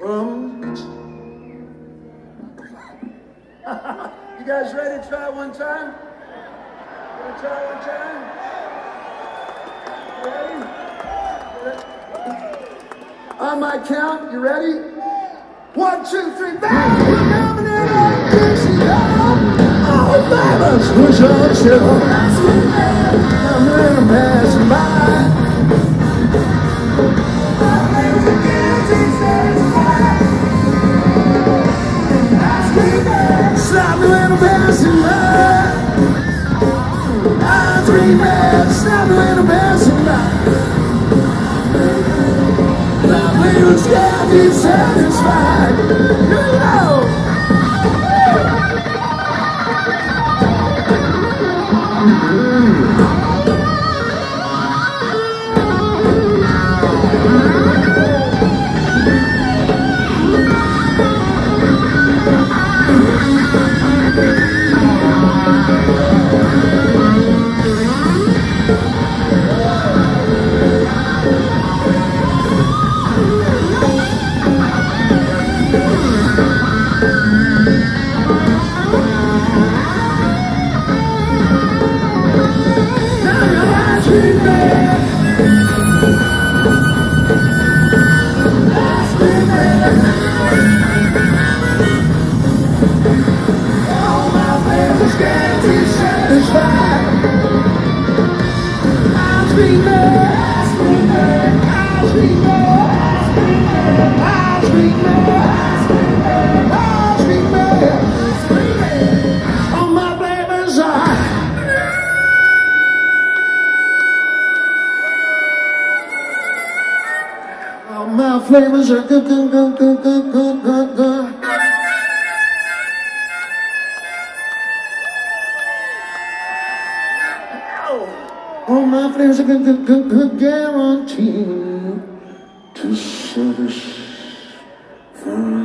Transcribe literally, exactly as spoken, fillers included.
Um, you guys ready to try one time? Wanna try one time? Ready? On my count, you ready? One, two, three, bang! We're coming in like this, you know. All flavors push on show. I'm really passing by. Stop a little passing by. I'm three men, stop a little passing by. Lovely was scared, he's satisfied. You know. Flavors are good, good, good, good, good, good, good, good. All my flavors are good, good, good, good, guaranteed to satisfy.